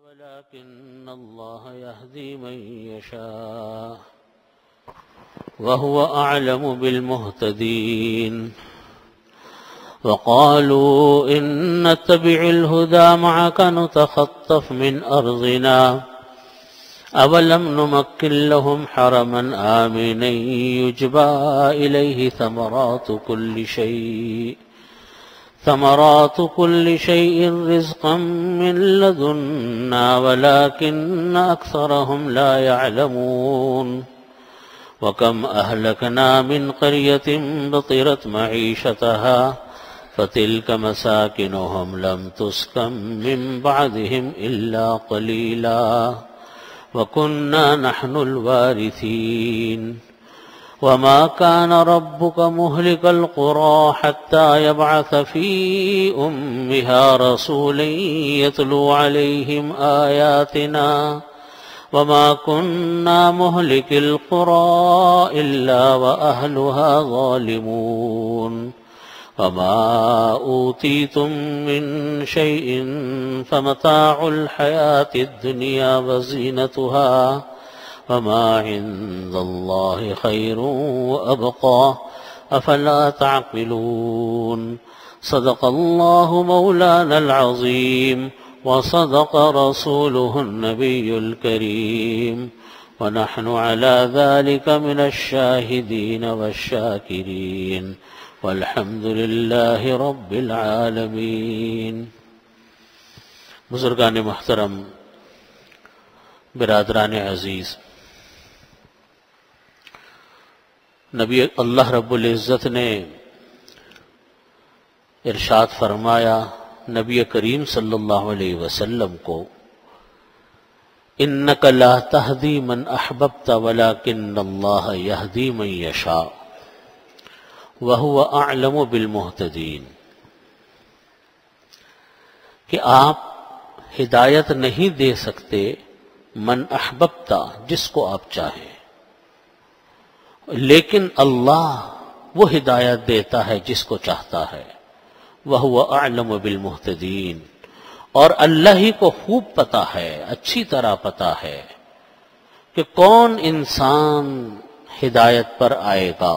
ولكن الله يهدي من يشاء وهو أعلم بالمهتدين وقالوا إن نتبع الهدى معك نتخطف من أرضنا أولم نمكن لهم حرما آمنا يجبى إليه ثمرات كل شيء رزقا من لدنا ولكن أكثرهم لا يعلمون وكم أهلكنا من قرية بطرت معيشتها فتلك مساكنهم لم تسكن من بعدهم إلا قليلا وكنا نحن الوارثين وما كان ربك مهلك القرى حتى يبعث في أمها رسولا يتلو عليهم آياتنا وما كنا مهلك القرى إلا وأهلها ظالمون وما أوتيتم من شيء فمتاع الحياة الدنيا وزينتها وما عند الله خير وأبقى أفلا تعقلون صدق الله مولانا العظيم وصدق رسوله النبي الكريم ونحن على ذلك من الشاهدين والشاكرين والحمد لله رب العالمين۔ بزرگان محترم، برادران عزیز، نبی اللہ رب العزت نے ارشاد فرمایا نبی کریم صلی اللہ علیہ وسلم کو، انک لا تہدی من احببت ولکن اللہ یہدی من یشاء وہو اعلم بالمہتدین، کہ آپ ہدایت نہیں دے سکتے من احببتا، جس کو آپ چاہیں، لیکن اللہ وہ ہدایت دیتا ہے جس کو چاہتا ہے، وَهُوَ أَعْلَمُ بِالْمُهْتَدِينَ، اور اللہ ہی کو خوب پتا ہے، اچھی طرح پتا ہے کہ کون انسان ہدایت پر آئے گا۔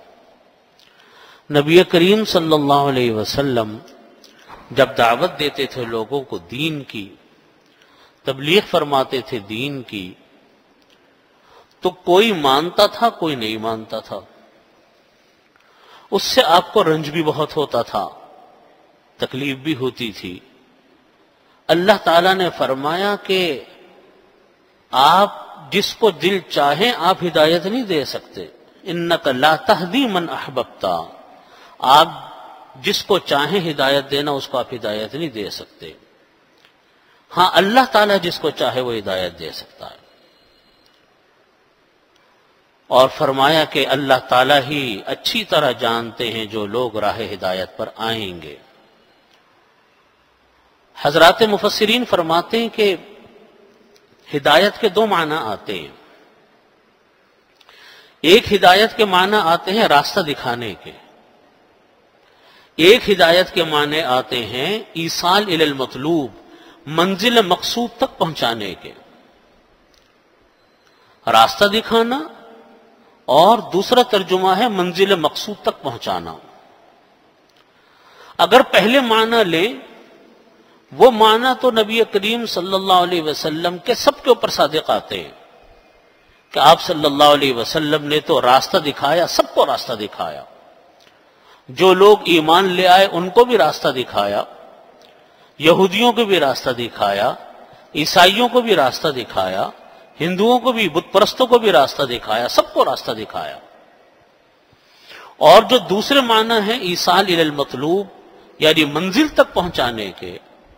نبی کریم صلی اللہ علیہ وسلم جب دعوت دیتے تھے لوگوں کو دین کی، تبلیغ فرماتے تھے دین کی، تو کوئی مانتا تھا کوئی نہیں مانتا تھا، اس سے آپ کو رنج بھی بہت ہوتا تھا، تکلیف بھی ہوتی تھی۔ اللہ تعالیٰ نے فرمایا کہ آپ جس کو دل چاہیں آپ ہدایت نہیں دے سکتے، انک لا تہدی من احببتا، آپ جس کو چاہیں ہدایت دینا اس کو آپ ہدایت نہیں دے سکتے، ہاں اللہ تعالیٰ جس کو چاہے وہ ہدایت دے سکتا ہے۔ اور فرمایا کہ اللہ تعالیٰ ہی اچھی طرح جانتے ہیں جو لوگ راہ ہدایت پر آئیں گے۔ حضرات مفسرین فرماتے ہیں کہ ہدایت کے دو معنی آتے ہیں، ایک ہدایت کے معنی آتے ہیں راستہ دکھانے کے، ایک ہدایت کے معنی آتے ہیں ایصال الی المطلوب، منزل مقصود تک پہنچانے کے، راستہ دکھانا، اور دوسرا ترجمہ ہے منزل مقصود تک پہنچانا۔ اگر پہلے معنی لیں، وہ معنی تو نبی کریم صلی اللہ علیہ وسلم کے سب کے اوپر صادق آتے ہیں کہ آپ صلی اللہ علیہ وسلم نے تو راستہ دکھایا، سب کو راستہ دکھایا، جو لوگ ایمان لے آئے ان کو بھی راستہ دکھایا، یہودیوں کو بھی راستہ دکھایا، عیسائیوں کو بھی راستہ دکھایا، ہندوؤں کو بھی، بت پرستوں کو بھی راستہ دکھایا، سب کو راستہ دکھایا۔ اور جو دوسرے معنی ہیں ایصال الی المطلوب، یعنی منزل تک پہنچانے کے،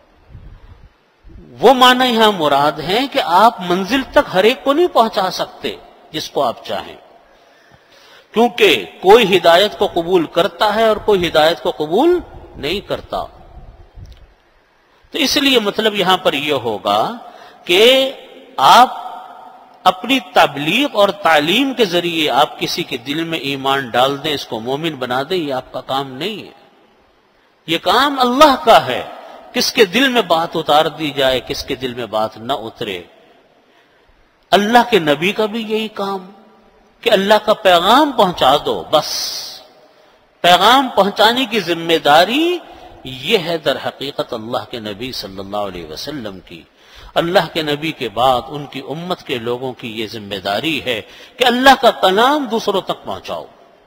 وہ معنی یہاں مراد ہیں کہ آپ منزل تک ہر ایک کو نہیں پہنچا سکتے جس کو آپ چاہیں، کیونکہ کوئی ہدایت کو قبول کرتا ہے اور کوئی ہدایت کو قبول نہیں کرتا۔ تو اس لیے مطلب یہاں پر یہ ہوگا کہ آپ اپنی تبلیغ اور تعلیم کے ذریعے آپ کسی کے دل میں ایمان ڈال دیں، اس کو مومن بنا دیں، یہ آپ کا کام نہیں ہے، یہ کام اللہ کا ہے کس کے دل میں بات اتار دی جائے، کس کے دل میں بات نہ اترے۔ اللہ کے نبی کا بھی یہی کام کہ اللہ کا پیغام پہنچا دو، بس پیغام پہنچانے کی ذمہ داری یہ ہے در حقیقت اللہ کے نبی صلی اللہ علیہ وسلم کی۔ اللہ کے نبی کے بعد ان کی امت کے لوگوں کی یہ ذمہ داری ہے کہ اللہ کا کلام دوسروں تک پہنچاؤ،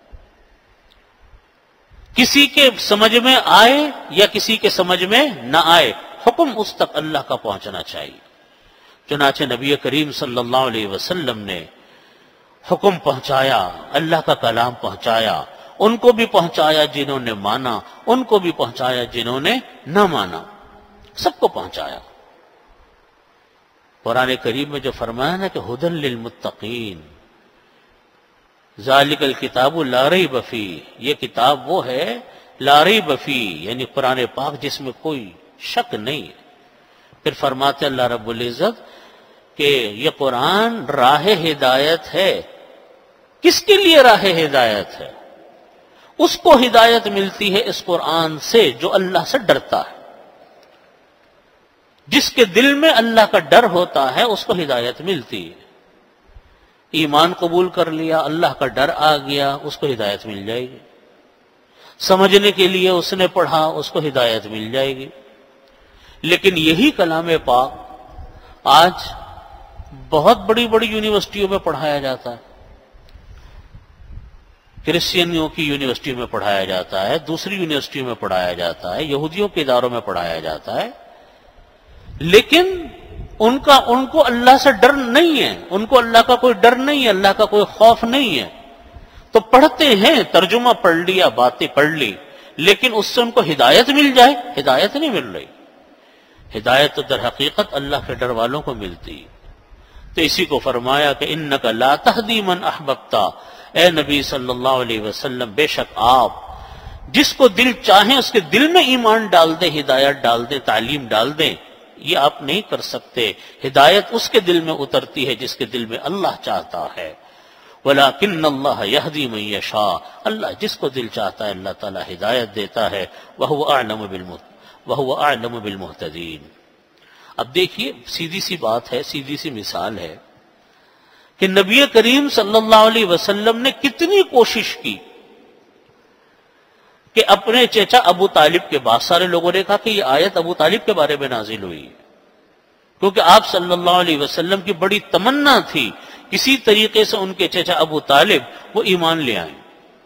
کسی کے سمجھ میں آئے یا کسی کے سمجھ میں نہ آئے، حکم اس تک اللہ کا پہنچنا چاہیے۔ چنانچہ نبی کریم صلی اللہ علیہ وسلم نے حکم پہنچایا، اللہ کا کلام پہنچایا، ان کو بھی پہنچایا جنہوں نے مانا، ان کو بھی پہنچایا جنہوں نے نہ مانا، سب کو پہنچایا۔ قرآن کریم میں جو فرمایا نا کہ ہدن للمتقین، ذالک الکتاب لا ریب فیہ، یہ کتاب وہ ہے لا ریب فیہ، یعنی قرآن پاک جس میں کوئی شک نہیں ہے۔ پھر فرماتے اللہ رب العزت کہ یہ قرآن راہ ہدایت ہے۔ کس کے لیے راہ ہدایت ہے؟ اس کو ہدایت ملتی ہے اس قرآن سے جو اللہ سے ڈرتا ہے۔ جس کے دل میں اللہ کا ڈر ہوتا ہے اس کو ہدایت ملتی ہے۔ ایمان قبول کر لیا، اللہ کا ڈر آ گیا، اس کو ہدایت مل جائے گی۔ سمجھنے کے لیے اس نے پڑھا، اس کو ہدایت مل جائے گی۔ لیکن یہی کلام پاک آج بہت بڑی بڑی یونیورسٹیوں میں پڑھایا جاتا ہے، کرسچنوں کی یونیورسٹیوں میں پڑھایا جاتا ہے، دوسری یونیورسٹیوں میں پڑھایا جاتا ہے، یہودیوں کے اداروں میں پڑھایا جاتا ہے، لیکن ان کو اللہ سے ڈر نہیں ہے، ان کو اللہ کا کوئی ڈر نہیں ہے، اللہ کا کوئی خوف نہیں ہے۔ تو پڑھتے ہیں، ترجمہ پڑھ لیا، باتیں پڑھ لی، لیکن اس سے ان کو ہدایت مل جائے، ہدایت نہیں مل رہی۔ ہدایت تو در حقیقت اللہ کے ڈر والوں کو ملتی ہے۔ تو اسی کو فرمایا کہ انک لا تہدی من احببت، اے نبی صلی اللہ علیہ وسلم بے شک آپ جس کو دل چاہیں اس کے دل میں ایمان ڈال دیں، ہدایت ڈال دیں، تعلیم ڈال دیں، یہ آپ نہیں کر سکتے۔ ہدایت اس کے دل میں اترتی ہے جس کے دل میں اللہ چاہتا ہے۔ وَلَٰكِنَّ اللَّهَ يَهْدِي مَن يَشَاءُ، اللہ جس کو دل چاہتا ہے اللہ تعالیٰ ہدایت دیتا ہے۔ وَهُوَ أَعْلَمُ بِالْمُهْتَدِينَ۔ اب دیکھیے سیدھی سی بات ہے، سیدھی سی مثال ہے کہ نبی کریم صلی اللہ علیہ وسلم نے کتنی کوشش کی کہ اپنے چچا ابو طالب کے بعد، سارے لوگوں نے کہا کہ یہ آیت ابو طالب کے بارے میں نازل ہوئی ہے، کیونکہ آپ صلی اللہ علیہ وسلم کی بڑی تمنا تھی کسی طریقے سے ان کے چچا ابو طالب وہ ایمان لے آئیں۔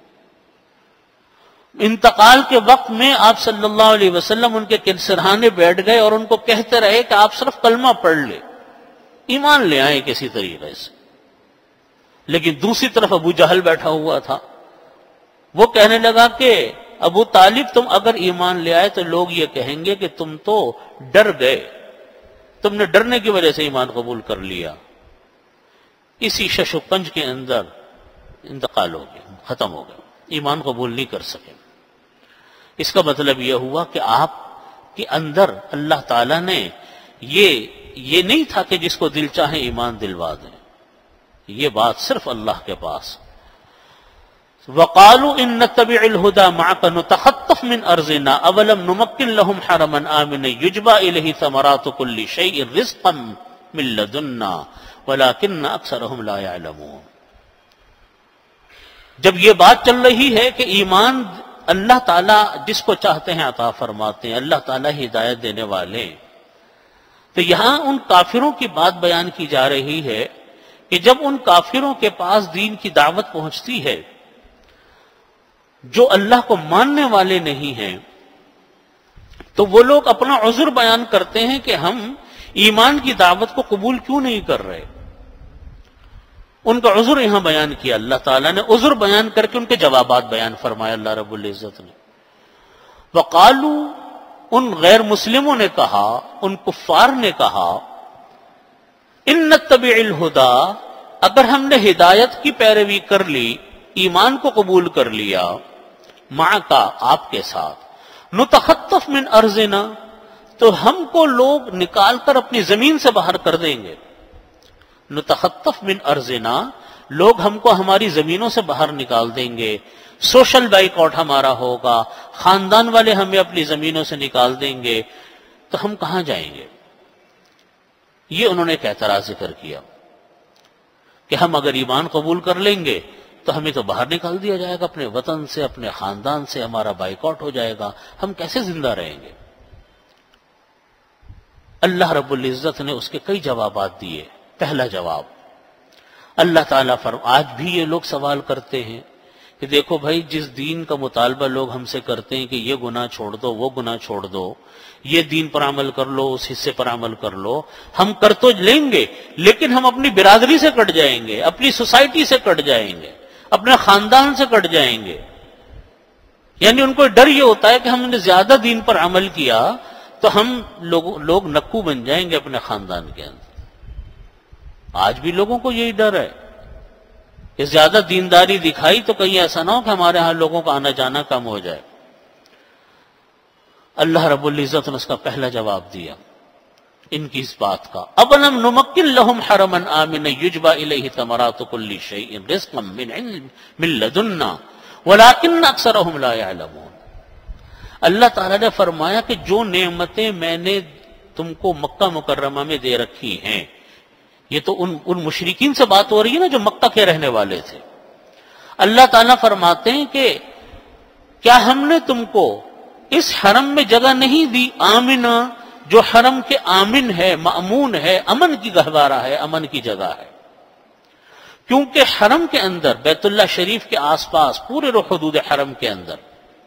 انتقال کے وقت میں آپ صلی اللہ علیہ وسلم ان کے سرہانے بیٹھ گئے اور ان کو کہتے رہے کہ آپ صرف کلمہ پڑھ لیں، ایمان لے آئیں کسی طریقے سے۔ لیکن دوسری طرف ابو جہل بیٹھا ہوا تھا، وہ کہنے لگا کہ ابو طالب تم اگر ایمان لے آئے تو لوگ یہ کہیں گے کہ تم تو ڈر گئے، تم نے ڈرنے کی وجہ سے ایمان قبول کر لیا۔ اسی شش و پنج کے اندر انتقال ہو گیا، ختم ہو گیا، ایمان قبول نہیں کر سکے۔ اس کا مطلب یہ ہوا کہ آپ کے اندر اللہ تعالیٰ نے یہ نہیں تھا کہ جس کو دل چاہے ایمان دلوا دیں، یہ بات صرف اللہ کے پاس۔ وَقَالُوا إِن نَّتَّبِعِ الْهُدَىٰ مَعَكَ نُتَخَطَّفْ مِنْ أَرْضِنَا أَوَلَمْ نُمَكِّن لَّهُمْ حَرَمًا آمِنًا يُجْبَىٰ إِلَيْهِ ثَمَرَاتُ كُلِّ شَيْءٍ رِزْقًا مِّن لَّدُنَّا وَلَٰكِنَّ أَكْثَرَهُمْ لَا يَعْلَمُونَ۔ جب یہ بات چل رہی ہے کہ ایمان اللہ تعالیٰ جس کو چاہتے ہیں عطا فرماتے ہیں، اللہ تعالیٰ ہدایت دینے والے، تو یہاں ان کافروں کی بات بیان کی جا رہی ہے کہ جب ان کافروں کے پاس دین کی دعوت پہنچتی ہے جو اللہ کو ماننے والے نہیں ہیں، تو وہ لوگ اپنا عذر بیان کرتے ہیں کہ ہم ایمان کی دعوت کو قبول کیوں نہیں کر رہے۔ ان کا عذر یہاں بیان کیا اللہ تعالیٰ نے، عذر بیان کر کے ان کے جوابات بیان فرمایا اللہ رب العزت نے۔ وقالو، ان غیر مسلموں نے کہا، ان کفار نے کہا، ان نتبع الہدیٰ، اگر ہم نے ہدایت کی پیروی کر لی، ایمان کو قبول کر لیا، معکا آپ کے ساتھ، نتخطف من ارضنا، تو ہم کو لوگ نکال کر اپنی زمین سے باہر کر دیں گے۔ نتخطف من ارضنا، لوگ ہم کو ہماری زمینوں سے باہر نکال دیں گے، سوشل بائیکاٹ ہمارا ہوگا، خاندان والے ہمیں اپنی زمینوں سے نکال دیں گے، تو ہم کہاں جائیں گے؟ یہ انہوں نے ایک اعتراض ذکر کیا کہ ہم اگر ایمان قبول کر لیں گے تو ہمیں تو باہر نکال دیا جائے گا اپنے وطن سے، اپنے خاندان سے، ہمارا بائیکاٹ ہو جائے گا، ہم کیسے زندہ رہیں گے؟ اللہ رب العزت نے اس کے کئی جوابات دیے۔ پہلا جواب، اللہ تعالیٰ آج بھی یہ لوگ سوال کرتے ہیں کہ دیکھو بھائی، جس دین کا مطالبہ لوگ ہم سے کرتے ہیں کہ یہ گناہ چھوڑ دو، وہ گناہ چھوڑ دو، یہ دین پر عمل کر لو، اس حصے پر عمل کر لو، ہم کر تو لیں گے لیکن ہم اپنی برادری سے کٹ جائیں گے، اپنی سوسائٹی سے کٹ جائیں گے، اپنے خاندان سے کٹ جائیں گے۔ یعنی ان کو ڈر یہ ہوتا ہے کہ ہم نے زیادہ دین پر عمل کیا تو ہم لوگ نکو بن جائیں گے اپنے خاندان کے اندر۔ آج بھی لوگوں کو یہی ڈر ہے کہ زیادہ دینداری دکھائی تو کہیں ایسا نہ ہو کہ ہمارے ہاں لوگوں کا آنا جانا کم ہو جائے۔ اللہ رب العزت نے اس کا پہلا جواب دیا ان کی اس بات کا، أَوَلَمْ نُمَكِّنْ لَهُمْ حَرَمًا آمِنًا يُجْبَى إِلَيْهِ ثَمَرَاتُ كُلِّ شَيْءٍ رِزْقًا مِّن لَّدُنَّا وَلَٰكِنَّ أَكْثَرَهُمْ لَا يَعْلَمُونَ۔ اللہ تعالیٰ نے فرمایا کہ جو نعمتیں میں نے تم کو مکہ مکرمہ میں دے رکھی ہیں، یہ تو ان مشرکین سے بات ہو رہی ہے نا جو مکہ کے رہنے والے تھے۔ اللہ تعالیٰ فرماتے ہیں کہ کیا ہم نے تم کو اس حرم میں جگہ نہیں دی آمنہ، جو حرم کے آمن ہے، مأمون ہے، امن کی گہوارہ ہے، امن کی جگہ ہے۔ کیونکہ حرم کے اندر، بیت اللہ شریف کے آس پاس، پورے حدود حرم کے اندر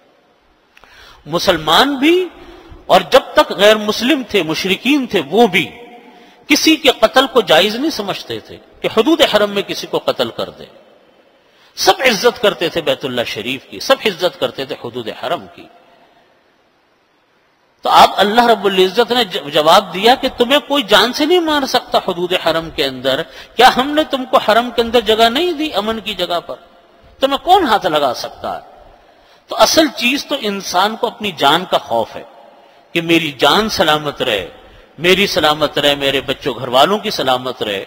مسلمان بھی اور جب تک غیر مسلم تھے، مشرکین تھے، وہ بھی کسی کے قتل کو جائز نہیں سمجھتے تھے کہ حدود حرم میں کسی کو قتل کر دے۔ سب عزت کرتے تھے بیت اللہ شریف کی، سب عزت کرتے تھے حدود حرم کی۔ تو اب اللہ رب العزت نے جواب دیا کہ تمہیں کوئی جان سے نہیں مار سکتا حدود حرم کے اندر، کیا ہم نے تم کو حرم کے اندر جگہ نہیں دی امن کی جگہ پر؟ تمہیں کون ہاتھ لگا سکتا ہے؟ تو اصل چیز تو انسان کو اپنی جان کا خوف ہے کہ میری جان سلامت رہے، میری سلامت رہے، میرے بچوں گھر والوں کی سلامت رہے۔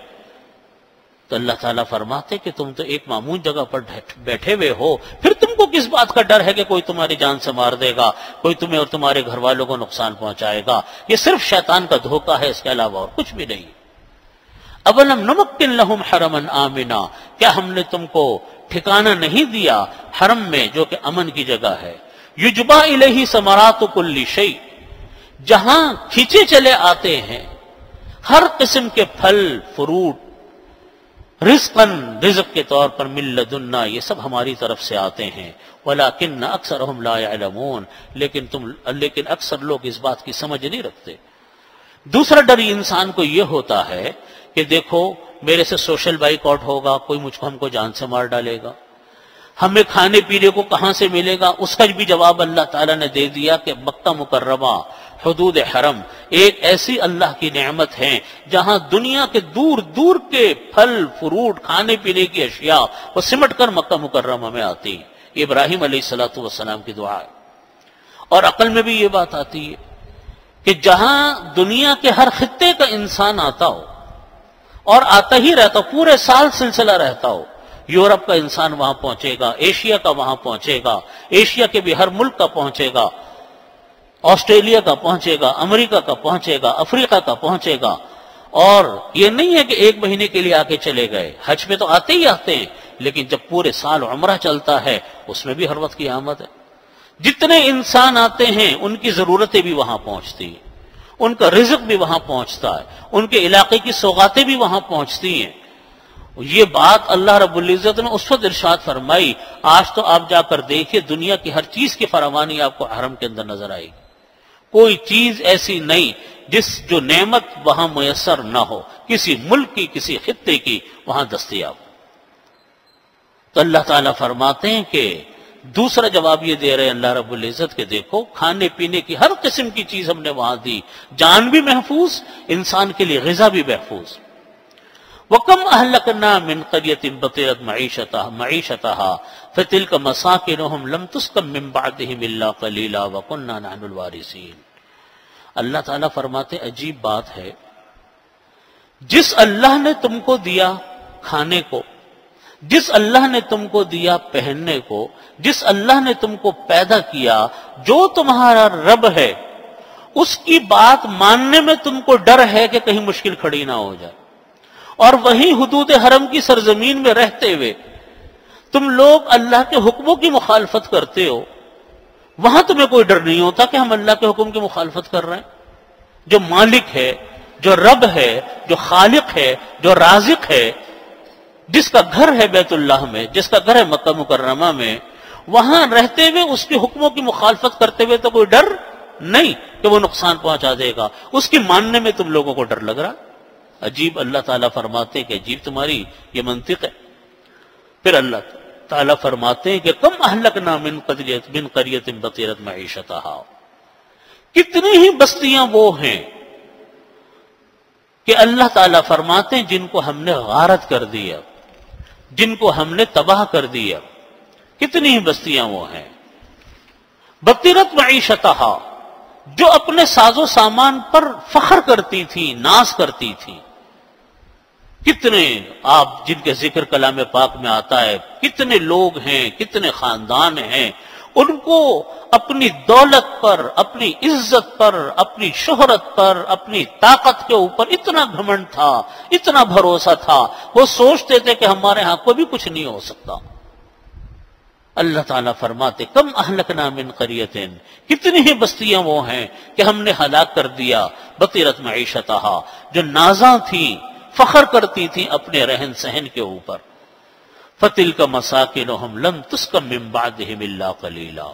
تو اللہ تعالیٰ فرماتے کہ تم تو ایک معمول جگہ پر بیٹھے ہوئے ہو، پھر تم کو کس بات کا ڈر ہے کہ کوئی تمہاری جان سے مار دے گا، کوئی تمہیں اور تمہارے گھر والوں کو نقصان پہنچائے گا؟ یہ صرف شیطان کا دھوکہ ہے، اس کے علاوہ اور کچھ بھی نہیں۔ أَوَلَمْ نُمَكِّنْ لَهُمْ حَرَمًا آمِنًا، کیا ہم نے تم کو ٹھکانہ نہیں دیا حرم میں جو کہ امن کی جگہ ہے؟ يُجْبَى إِلَيْهِ ثَمَرَاتُ كُلِّ شَيْءٍ، جہاں کھینچے چلے آتے ہیں ہر قسم کے پھل فروٹ، رزقاً، رزق کے طور پر، من لدنا، یہ سب ہماری طرف سے آتے ہیں، ولیکن اکثرہم لا یعلمون، لیکن اکثر لوگ اس بات کی سمجھ نہیں رکھتے۔ دوسرا ڈر انسان کو یہ ہوتا ہے کہ دیکھو میرے سے سوشل بائیکاٹ ہوگا، کوئی مجھ کو ہم کو جان سے مار ڈالے گا، ہمیں کھانے پینے کو کہاں سے ملے گا؟ اس کا بھی جواب اللہ تعالیٰ نے دے دیا کہ مکہ مکرمہ، حدود حرم ایک ایسی اللہ کی نعمت ہے جہاں دنیا کے دور دور کے پھل فروٹ، کھانے پینے کی اشیاء وہ سمٹ کر مکہ مکرمہ میں آتی ہیں۔ یہ ابراہیم علیہ السلام کی دعا ہے۔ اور عقل میں بھی یہ بات آتی ہے کہ جہاں دنیا کے ہر خطے کا انسان آتا ہو اور آتا ہی رہتا ہو، پورے سال سلسلہ رہتا ہو، یورپ کا انسان وہاں پہنچے گا، ایشیا کا وہاں پہنچے گا، ایشیا کے بھی ہر ملک کا پہنچے گا، آسٹریلیا کا پہنچے گا، امریکہ کا پہنچے گا، افریقہ کا پہنچے گا۔ اور یہ نہیں ہے کہ ایک مہینے کے لیے آ کے چلے گئے، حج میں تو آتے ہی آتے ہیں، لیکن جب پورے سال عمرہ چلتا ہے اس میں بھی ہر وقت کی آمد ہے۔ جتنے انسان آتے ہیں ان کی ضرورتیں بھی وہاں پہنچتی ہیں، ان کا رزق بھی وہاں پہنچتا ہے، ان کے علاقے کی سوغاتیں بھی وہاں پہنچتی ہیں۔ یہ بات اللہ رب العزت نے اس وقت ارشاد فرمائی۔ آج تو آپ جا کر دیکھیں، دنیا کی ہر چیز کی فراوانی آپ کو حرم کے اندر نظر آئے گی۔ کوئی چیز ایسی نہیں جو نعمت وہاں میسر نہ ہو، کسی ملک کی، کسی خطے کی وہاں دستیاب۔ تو اللہ تعالیٰ فرماتے ہیں کہ دوسرا جواب یہ دے رہے اللہ رب العزت کے دیکھو کھانے پینے کی ہر قسم کی چیز ہم نے وہاں دی، جان بھی محفوظ، انسان کے لیے غذا بھی محفوظ۔ وَكَمْ أَهْلَكْنَا مِنْ قَرْيَةٍ بَطِرَتْ مَعِيشَتَهَا فَتِلْكَ مَسَاكِنُهُمْ لَمْ تُسْكَنْ مِنْ بَعْدِهِمْ إِلَّا قَلِيلًا وَكُنَّا نَحْنُ الْوَارِثِينَ۔ اللہ تعالیٰ فرماتے عجیب بات ہے، جس اللہ نے تم کو دیا کھانے کو، جس اللہ نے تم کو دیا پہننے کو، جس اللہ نے تم کو پیدا کیا، جو تمہارا رب ہے اس کی بات ماننے میں تم کو ڈر ہے کہ کہیں مشکل کھڑی نہ ہو جائے، اور وہیں حدود حرم کی سرزمین میں رہتے ہوئے تم لوگ اللہ کے حکموں کی مخالفت کرتے ہو، وہاں تمہیں کوئی ڈر نہیں ہوتا کہ ہم اللہ کے حکم کی مخالفت کر رہے ہیں؟ جو مالک ہے، جو رب ہے، جو خالق ہے، جو رازق ہے، جس کا گھر ہے بیت اللہ میں، جس کا گھر ہے مکہ مکرمہ میں، وہاں رہتے ہوئے اس کے حکموں کی مخالفت کرتے ہوئے تو کوئی ڈر نہیں کہ وہ نقصان پہنچا دے گا، اس کی ماننے میں تم لوگوں کو ڈر لگ رہا۔ عجیب، اللہ تعالیٰ فرماتے ہیں کہ عجیب تمہاری یہ منطق ہے۔ پھر اللہ تعالیٰ فرماتے ہیں کہ کم اہلکنا من قریۃ بطرت معیشتہا، کتنی ہی بستیاں وہ ہیں کہ اللہ تعالیٰ فرماتے ہیں جن کو ہم نے غارت کر دیا، جن کو ہم نے تباہ کر دیا، کتنی ہی بستیاں وہ ہیں۔ بطرت معیشتہا، جو اپنے ساز و سامان پر فخر کرتی تھی، ناز کرتی تھی۔ کتنے آپ جن کے ذکر کلام پاک میں آتا ہے، کتنے لوگ ہیں، کتنے خاندان ہیں، ان کو اپنی دولت پر، اپنی عزت پر، اپنی شہرت پر، اپنی طاقت کے اوپر اتنا گھمنڈ تھا، اتنا بھروسہ تھا، وہ سوچتے تھے کہ ہمارے ہاں کوئی بھی کچھ نہیں ہو سکتا۔ اللہ تعالیٰ فرماتے کم اہلکنا من قریۃ، کتنی ہی بستیاں وہ ہیں کہ ہم نے ہلاک کر دیا، بطرت معیشتہا، جو نازاں تھیں، فخر کرتی تھیں اپنے رہن سہن کے اوپر۔ فَتِلْكَ مَسَاكِنُهُمْ لَمْ تُسْكَن مِّن بَعْدِهِمْ إِلَّا قَلِيلًا۔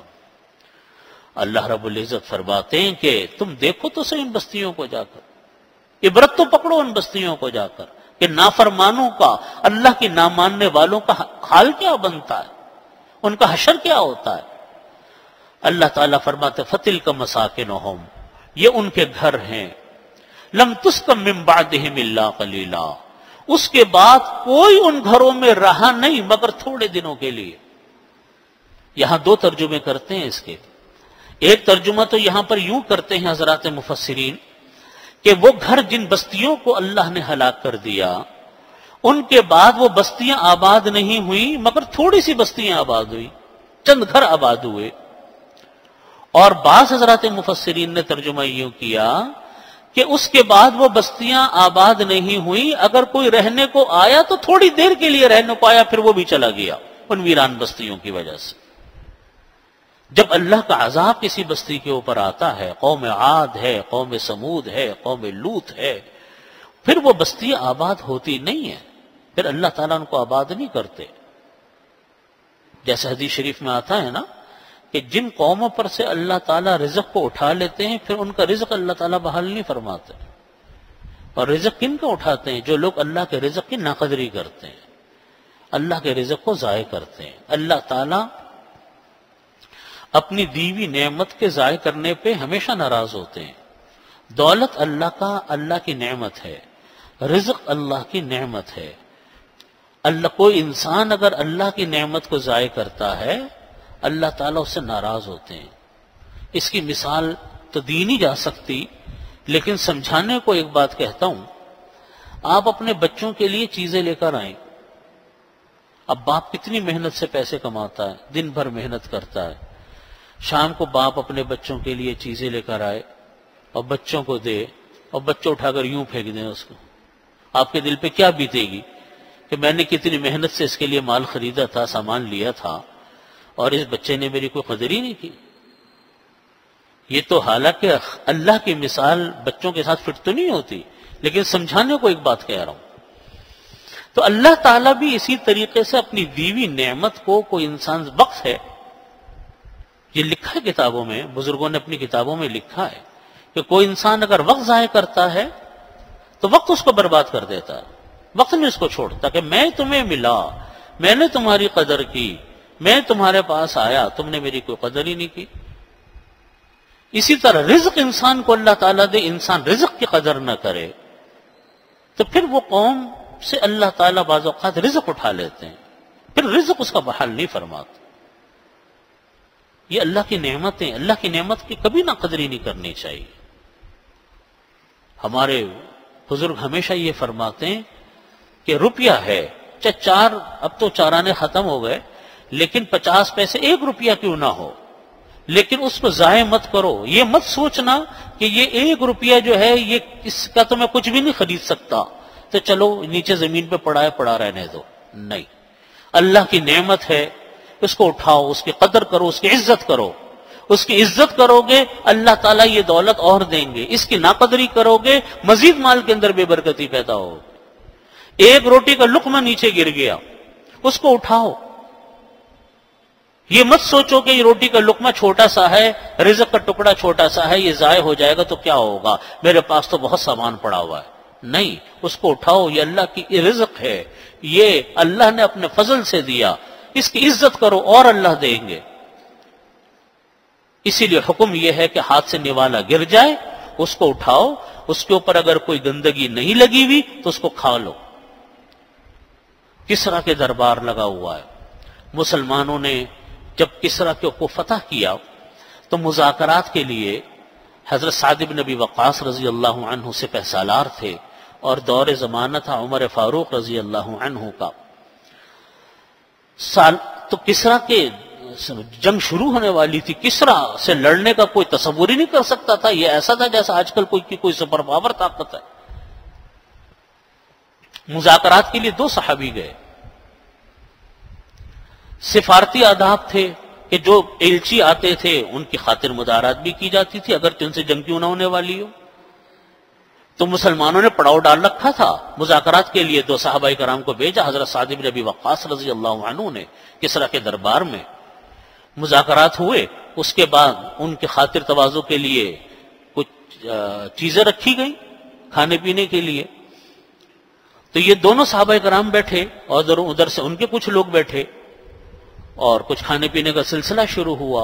اللہ رب العزت فرماتے ہیں کہ تم دیکھو تو صحیح ان بستیوں کو جا کر، عبرت تو پکڑو ان بستیوں کو جا کر کہ نافرمانوں کا، اللہ کی ناماننے والوں کا حال کیا بنتا ہے، ان کا حشر کیا ہوتا ہے۔ اللہ تعالیٰ فرماتے فَتِلْكَ مَسَاكِنُهُمْ، یہ ان کے گھر ہیں، لم تسکن من بعدہم الا قلیلا، اس کے بعد کوئی ان گھروں میں رہا نہیں مگر تھوڑے دنوں کے لیے۔ یہاں دو ترجمے کرتے ہیں اس کے، ایک ترجمہ تو یہاں پر یوں کرتے ہیں حضرات مفسرین کہ وہ گھر جن بستیوں کو اللہ نے ہلاک کر دیا، ان کے بعد وہ بستیاں آباد نہیں ہوئی مگر تھوڑی سی بستیاں آباد ہوئی، چند گھر آباد ہوئے۔ اور بعض حضرات مفسرین نے ترجمہ یوں کیا کہ اس کے بعد وہ بستیاں آباد نہیں ہوئی، اگر کوئی رہنے کو آیا تو تھوڑی دیر کے لیے رہنے کو آیا، پھر وہ بھی چلا گیا ان ویران بستیوں کی وجہ سے۔ جب اللہ کا عذاب کسی بستی کے اوپر آتا ہے، قوم عاد ہے، قوم سمود ہے، قوم لوط ہے، پھر وہ بستیاں آباد ہوتی نہیں ہیں، پھر اللہ تعالیٰ ان کو آباد نہیں کرتے۔ جیسے حدیث شریف میں آتا ہے نا کہ جن قوموں پر سے اللہ تعالیٰ رزق کو اٹھا لیتے ہیں، پھر ان کا رزق اللہ تعالیٰ بحال نہیں فرماتے۔ اور رزق کن کا اٹھاتے ہیں؟ جو لوگ اللہ کے رزق کی ناقدری کرتے ہیں، اللہ کے رزق کو ضائع کرتے ہیں۔ اللہ تعالیٰ اپنی دیوی نعمت کے ضائع کرنے پہ ہمیشہ ناراض ہوتے ہیں۔ دولت اللہ کا، اللہ کی نعمت ہے، رزق اللہ کی نعمت ہے۔ اللہ کوئی انسان اگر اللہ کی نعمت کو ضائع کرتا ہے، اللہ تعالیٰ اس سے ناراض ہوتے ہیں۔ اس کی مثال تو دی نہیں جا سکتی، لیکن سمجھانے کو ایک بات کہتا ہوں۔ آپ اپنے بچوں کے لیے چیزیں لے کر آئیں، اب باپ کتنی محنت سے پیسے کماتا ہے، دن بھر محنت کرتا ہے، شام کو باپ اپنے بچوں کے لیے چیزیں لے کر آئے اور بچوں کو دے، اور بچوں اٹھا کر یوں پھینک دیں اس کو، آپ کے دل پہ کیا بیتے گی کہ میں نے کتنی محنت سے اس کے لیے مال خریدا تھا، سامان لیا تھا، اور اس بچے نے میری کوئی قدر ہی نہیں کی۔ یہ تو حالانکہ اللہ کی مثال بچوں کے ساتھ فٹ تو نہیں ہوتی، لیکن سمجھانے کو ایک بات کہہ رہا ہوں۔ تو اللہ تعالیٰ بھی اسی طریقے سے اپنی دیوی نعمت کو، کوئی انسان وقت ہے، یہ لکھا ہے کتابوں میں، بزرگوں نے اپنی کتابوں میں لکھا ہے کہ کوئی انسان اگر وقت ضائع کرتا ہے تو وقت اس کو برباد کر دیتا ہے، وقت نہیں اس کو چھوڑتا کہ میں تمہیں ملا، میں نے تمہاری قدر کی، میں تمہارے پاس آیا، تم نے میری کوئی قدر ہی نہیں کی۔ اسی طرح رزق انسان کو اللہ تعالیٰ دے، انسان رزق کی قدر نہ کرے تو پھر وہ قوم سے اللہ تعالیٰ بعض اوقات رزق اٹھا لیتے ہیں، پھر رزق اس کا بحال نہیں فرماتا۔ یہ اللہ کی نعمتیں، اللہ کی نعمت کی کبھی نہ قدری نہیں کرنی چاہیے۔ ہمارے بزرگ ہمیشہ یہ فرماتے ہیں کہ روپیہ ہے، اب تو چارانے ختم ہو گئے، لیکن 50 پیسے 1 روپیہ کیوں نہ ہو، لیکن اس کو ضائع مت کرو. یہ مت سوچنا کہ یہ 1 روپیہ جو ہے یہ اس کا تو میں کچھ بھی نہیں خرید سکتا تو چلو نیچے زمین پہ پڑا ہے پڑا رہنے دو. نہیں، اللہ کی نعمت ہے، اس کو اٹھاؤ، اس کی قدر کرو، اس کی عزت کرو. اس کی عزت کرو گے اللہ تعالیٰ یہ دولت اور دیں گے. اس کی ناقدری کرو گے مزید مال کے اندر بے برکتی پیدا ہوگی. 1 روٹی کا لقمہ نیچے گر گیا، اس کو اٹھاؤ. یہ مت سوچو کہ یہ روٹی کا لقمہ چھوٹا سا ہے، رزق کا ٹکڑا چھوٹا سا ہے، یہ ضائع ہو جائے گا تو کیا ہوگا، میرے پاس تو بہت سامان پڑا ہوا ہے. نہیں، اس کو اٹھاؤ، یہ اللہ کی رزق ہے، یہ اللہ نے اپنے فضل سے دیا، اس کی عزت کرو اور اللہ دیں گے. اسی لیے حکم یہ ہے کہ ہاتھ سے نوالا گر جائے اس کو اٹھاؤ، اس کے اوپر اگر کوئی گندگی نہیں لگی ہوئی تو اس کو کھا لو. کسرا کے دربار لگا ہوا ہے. مسلمانوں نے جب کسرا کو فتح کیا تو مذاکرات کے لیے حضرت سعد بن ابی وقاص رضی اللہ عنہ سے سالار تھے اور دور زمانہ تھا عمر فاروق رضی اللہ عنہ کا. تو کسرا کے جنگ شروع ہونے والی تھی. کسرا سے لڑنے کا کوئی تصور ہی نہیں کر سکتا تھا. یہ ایسا تھا جیسا آج کل کوئی سپر پاور طاقت ہے. مذاکرات کے لیے 2 صحابی گئے. سفارتی آداب تھے کہ جو ایلچی آتے تھے ان کی خاطر مدارات بھی کی جاتی تھی اگر ان سے جنگ کیوں نہ ہونے والی ہو. تو مسلمانوں نے پڑاؤ ڈال رکھا تھا. مذاکرات کے لیے 2 صحابہ کرام کو بھیجا. حضرت سعد بن ابی وقاص رضی اللہ عنہ نے کسرا کے دربار میں مذاکرات ہوئے. اس کے بعد ان کے خاطر تواضع کے لیے کچھ چیزیں رکھی گئیں کھانے پینے کے لیے. تو یہ دونوں صحابہ کرام بیٹھے اور ادھر سے ان کے کچھ لوگ بیٹھے اور کچھ کھانے پینے کا سلسلہ شروع ہوا.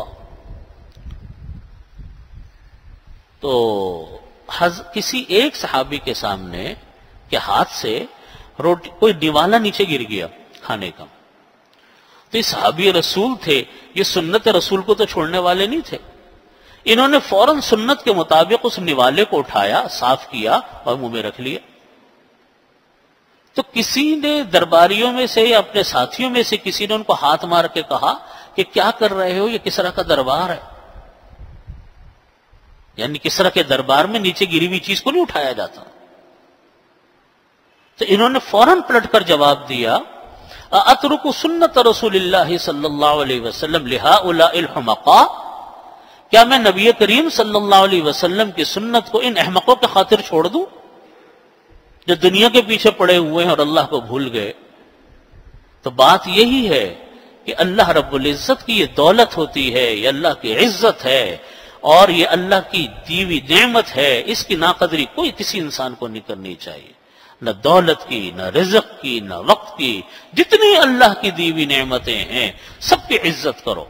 تو کسی ایک صحابی کے سامنے کے ہاتھ سے روٹی کوئی نوالا نیچے گر گیا کھانے کا. تو یہ صحابی رسول تھے، یہ سنت رسول کو تو چھوڑنے والے نہیں تھے. انہوں نے فوراً سنت کے مطابق اس نوالے کو اٹھایا، صاف کیا اور منہ میں رکھ لیا. تو کسی نے درباریوں میں سے یا اپنے ساتھیوں میں سے کسی نے ان کو ہاتھ مار کے کہا کہ کیا کر رہے ہو، یہ کسرا کا دربار ہے. یعنی کسرا کے دربار میں نیچے گری ہوئی چیز کو نہیں اٹھایا جاتا. تو انہوں نے فوراً پلٹ کر جواب دیا اترک سنت رسول اللہ صلی اللہ علیہ وسلم لہؤلاء الحمقاء، کیا میں نبی کریم صلی اللہ علیہ وسلم کی سنت کو ان احمقوں کے خاطر چھوڑ دوں جو دنیا کے پیچھے پڑے ہوئے ہیں اور اللہ کو بھول گئے. تو بات یہی ہے کہ اللہ رب العزت کی یہ دولت ہوتی ہے، یہ اللہ کی عزت ہے اور یہ اللہ کی دی ہوئی نعمت ہے. اس کی ناقدری کوئی کسی انسان کو نہیں کرنی چاہیے، نہ دولت کی، نہ رزق کی، نہ وقت کی. جتنی اللہ کی دی ہوئی نعمتیں ہیں سب کی عزت کرو.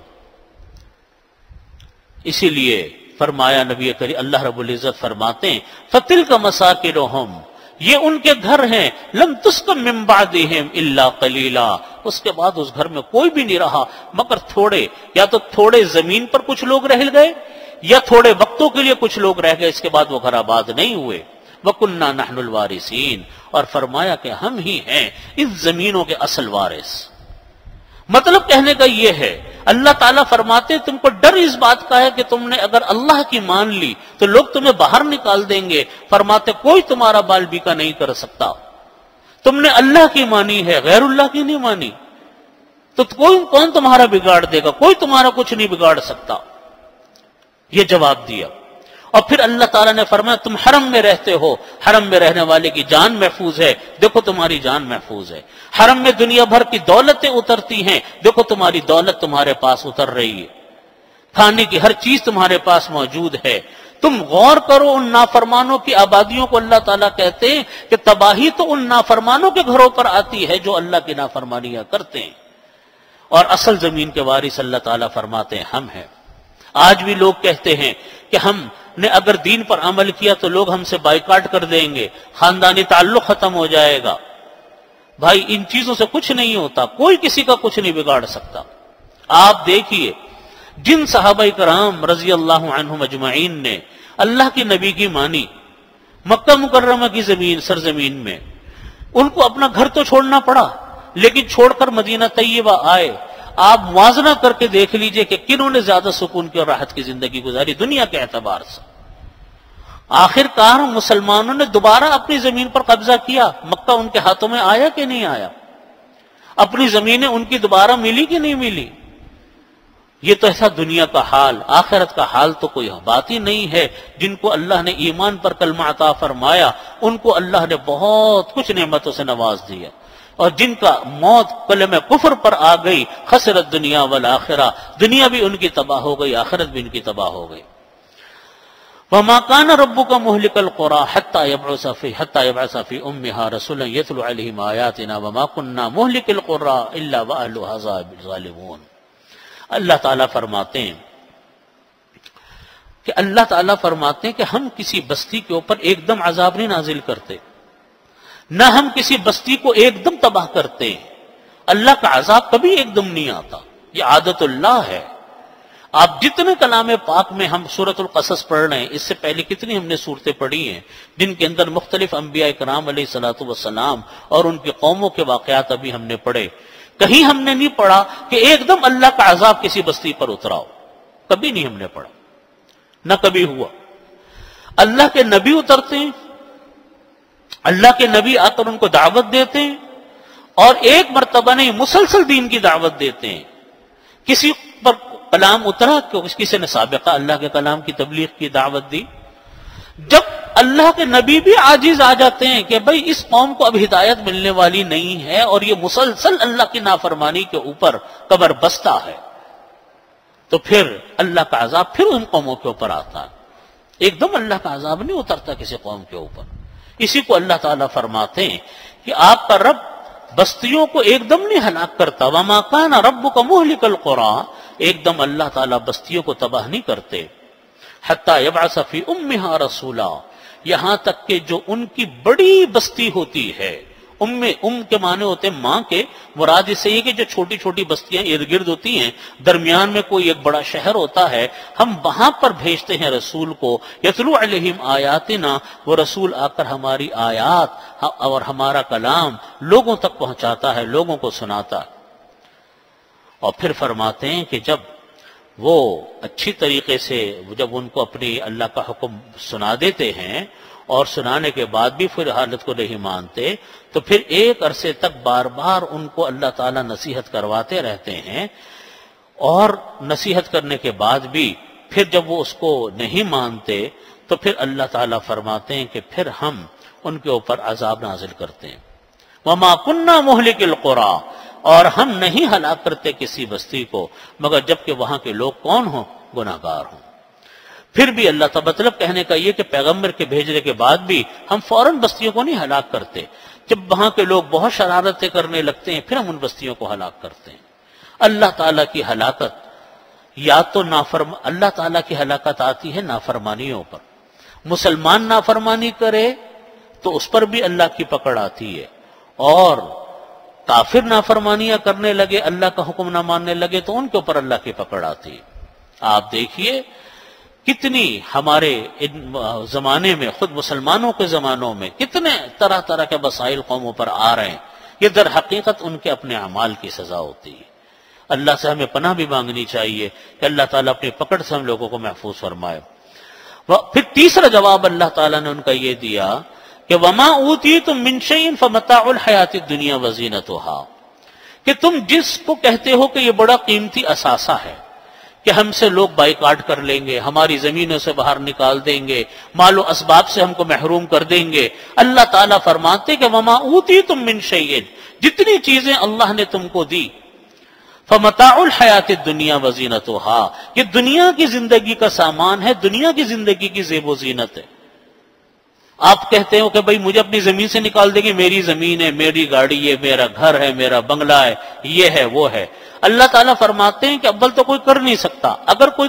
اسی لیے فرمایا نبی کریم اللہ رب العزت فرماتے ہیں فَتِلْكَ مَسَاكِنُهُمْ، یہ ان کے گھر ہیں لم تسکن من بعدہم الا قلیلا، اس کے بعد اس گھر میں کوئی بھی نہیں رہا مگر تھوڑے، یا تو تھوڑے زمین پر کچھ لوگ رہ گئے یا تھوڑے وقتوں کے لیے کچھ لوگ رہ گئے، اس کے بعد وہ گھر آباد نہیں ہوئے. وَكُنَّا نَحْنُ الْوَارِثِينَ، اور فرمایا کہ ہم ہی ہیں ان زمینوں کے اصل وارث. مطلب کہنے کا یہ ہے اللہ تعالیٰ فرماتے تم کو ڈر اس بات کا ہے کہ تم نے اگر اللہ کی مان لی تو لوگ تمہیں باہر نکال دیں گے. فرماتے کوئی تمہارا بال بیکا نہیں کر سکتا. تم نے اللہ کی مانی ہے، غیر اللہ کی نہیں مانی، تو کون تمہارا بگاڑ دے گا؟ کوئی تمہارا کچھ نہیں بگاڑ سکتا. یہ جواب دیا. اور پھر اللہ تعالیٰ نے فرمایا تم حرم میں رہتے ہو، حرم میں رہنے والے کی جان محفوظ ہے، دیکھو تمہاری جان محفوظ ہے. حرم میں دنیا بھر کی دولتیں اترتی ہیں، دیکھو تمہاری دولت تمہارے پاس اتر رہی ہے، کھانے کی ہر چیز تمہارے پاس موجود ہے. تم غور کرو ان نافرمانوں کی آبادیوں کو اللہ تعالیٰ کہتے ہیں کہ تباہی تو ان نافرمانوں کے گھروں پر آتی ہے جو اللہ کی نافرمانیاں کرتے ہیں، اور اصل زمین کے وارث اللہ تعالیٰ فرماتے ہیں ہم ہیں. آج بھی لوگ کہتے ہیں کہ ہم نے اگر دین پر عمل کیا تو لوگ ہم سے بائیکاٹ کر دیں گے، خاندانی تعلق ختم ہو جائے گا. بھائی ان چیزوں سے کچھ نہیں ہوتا، کوئی کسی کا کچھ نہیں بگاڑ سکتا. آپ دیکھیے جن صحابہ کرام رضی اللہ عنہم اجمعین نے اللہ کی نبی کی مانی، مکہ مکرمہ کی زمین سرزمین میں ان کو اپنا گھر تو چھوڑنا پڑا لیکن چھوڑ کر مدینہ طیبہ آئے. آپ موازنہ کر کے دیکھ لیجئے کہ کنہوں نے زیادہ سکون کی اور راحت کی زندگی گزاری دنیا کے اعتبار سے۔ آخر کار مسلمانوں نے دوبارہ اپنی زمین پر قبضہ کیا، مکہ ان کے ہاتھوں میں آیا کہ نہیں آیا؟ اپنی زمینیں ان کی دوبارہ ملی کہ نہیں ملی؟ یہ تو ایسا دنیا کا حال، آخرت کا حال تو کوئی بات ہی نہیں ہے۔ جن کو اللہ نے ایمان پر کلمہ عطا فرمایا ان کو اللہ نے بہت کچھ نعمتوں سے نواز دیا، اور جن کا موت کلمہ کفر پر آ گئی، خسرت دنیا والآخرہ، دنیا بھی ان کی تباہ ہو گئی، آخرت بھی ان کی تباہ ہو گئی۔ وَمَا كَانَ رَبُّكَ مُهْلِكَ الْقُرَىٰ حَتَّىٰ يَبْعَثَ فِي أُمِّهَا رَسُولًا يَتْلُو عَلَيْهِمْ آيَاتِنَا وَمَا كُنَّا مُهْلِكِ الْقُرَىٰ إِلَّا وَأَهْلُهَا ظَالِمُونَ۔ اللہ تعالیٰ فرماتے ہیں کہ ہم کسی بستی کے اوپر ایک دم عذاب نہیں نازل کرتے، نہ ہم کسی بستی کو ایک دم تباہ کرتے ہیں۔ اللہ کا عذاب کبھی ایک دم نہیں آتا، یہ عادت اللہ ہے۔ آپ جتنے کلام پاک میں ہم سورۃ القصص پڑھ رہے ہیں، اس سے پہلے کتنی ہم نے صورتیں پڑھی ہیں جن کے اندر مختلف انبیاء کرام علیہ الصلوۃ والسلام اور ان کی قوموں کے واقعات ابھی ہم نے پڑھے۔ کہیں ہم نے نہیں پڑھا کہ ایک دم اللہ کا عذاب کسی بستی پر اترا ہو، کبھی نہیں ہم نے پڑھا، نہ کبھی ہوا۔ اللہ کے نبی اترتے ہیں، اللہ کے نبی آ کر ان کو دعوت دیتے ہیں، اور ایک مرتبہ نہیں مسلسل دین کی دعوت دیتے ہیں۔ کسی پر کلام اترا کہ کسی نے سابقہ اللہ کے کلام کی تبلیغ کی دعوت دی۔ جب اللہ کے نبی بھی عاجز آ جاتے ہیں کہ بھئی اس قوم کو اب ہدایت ملنے والی نہیں ہے اور یہ مسلسل اللہ کی نافرمانی کے اوپر کمر بستہ ہے، تو پھر اللہ کا عذاب پھر ان قوموں کے اوپر آتا ہے۔ ایک دم اللہ کا عذاب نہیں اترتا کسی قوم کے اوپر۔ اسی کو اللہ تعالیٰ فرماتے ہیں کہ آپ کا رب بستیوں کو ایک دم نہیں ہلاک کرتا۔ وَمَا كَانَ رَبُّكَ مُهْلِكَ الْقُرَىٰ، ایک دم اللہ تعالیٰ بستیوں کو تباہ نہیں کرتے۔ حَتَّىٰ يَبْعَثَ فِي أُمِّهَا رَسُولًا، یہاں تک کہ جو ان کی بڑی بستی ہوتی ہے، ام کے معنی ہوتے ہیں ماں کے، مراد اس سے یہ کہ جو چھوٹی چھوٹی بستیاں ارد گرد ہوتی ہیں، درمیان میں کوئی ایک بڑا شہر ہوتا ہے، ہم وہاں پر بھیجتے ہیں رسول کو۔ یتلو علیہم آیاتنا، وہ رسول آ کر ہماری آیات اور ہمارا کلام لوگوں تک پہنچاتا ہے، لوگوں کو سناتا ہے۔ اور پھر فرماتے ہیں کہ جب وہ اچھی طریقے سے جب ان کو اپنی اللہ کا حکم سنا دیتے ہیں اور سنانے کے بعد بھی پھر حالت کو نہیں مانتے، تو پھر ایک عرصے تک بار بار ان کو اللہ تعالیٰ نصیحت کرواتے رہتے ہیں، اور نصیحت کرنے کے بعد بھی پھر جب وہ اس کو نہیں مانتے تو پھر اللہ تعالیٰ فرماتے ہیں کہ پھر ہم ان کے اوپر عذاب نازل کرتے ہیں۔ وَمَا كُنَّا مُهْلِكِ الْقُرَىٰ، اور ہم نہیں ہلاک کرتے کسی بستی کو مگر جبکہ وہاں کے لوگ کون ہوں؟ گناہگار ہوں۔ پھر بھی اللہ کا مطلب کہنے کا یہ کہ پیغمبر کے بھیجنے کے بعد بھی ہم فوراً بستیوں کو نہیں ہلاک کرتے، جب وہاں کے لوگ بہت شرارتیں کرنے لگتے ہیں پھر ہم ان بستیوں کو ہلاک کرتے ہیں۔ اللہ تعالیٰ کی ہلاکت یا تو اللہ تعالیٰ کی ہلاکت آتی ہے نافرمانیوں پر، مسلمان نافرمانی کرے تو اس پر بھی اللہ کی پکڑ آتی ہے، اور کافر نافرمانیاں کرنے لگے، اللہ کا حکم نہ ماننے لگے تو ان کے اوپر اللہ کی پکڑ آتی ہے۔ آپ دیکھیے کتنی ہمارے زمانے میں، خود مسلمانوں کے زمانوں میں کتنے طرح طرح کے مسائل قوموں پر آ رہے ہیں، یہ در حقیقت ان کے اپنے اعمال کی سزا ہوتی ہے۔ اللہ سے ہمیں پناہ بھی مانگنی چاہیے کہ اللہ تعالیٰ اپنی پکڑ سے ہم لوگوں کو محفوظ فرمائے۔ پھر تیسرا جواب اللہ تعالیٰ نے ان کا یہ دیا کہ وَمَا أُوتِيتُم مِّن شَيْءٍ فَمَتَاعُ الْحَيَاةِ الدُّنْيَا وَزِينَتُهَا، کہ تم جس کو کہتے ہو کہ یہ بڑا قیمتی اثاثہ ہے کہ ہم سے لوگ بائیکاٹ کر لیں گے، ہماری زمینوں سے باہر نکال دیں گے، مال و اسباب سے ہم کو محروم کر دیں گے، اللہ تعالیٰ فرماتے کہ وَمَا أُوتِيتُم مِّن شَيْءٍ، جتنی چیزیں اللہ نے تم کو دی، فَمَتَاعُ الْحَيَاةِ الدُّنْيَا وَزِينَتُهَا، یہ دنیا کی زندگی کا سامان ہے، دنیا کی زندگی کی زیب و زینت ہے۔ آپ کہتے ہو کہ بھئی مجھے اپنی زمین سے نکال دیں گے، میری زمین ہے، میری گاڑی ہے، میرا گھر ہے، میرا بنگلہ ہے، یہ ہے وہ ہے۔ اللہ تعالیٰ فرماتے ہیں کہ اول تو کوئی کر نہیں سکتا، اگر کوئی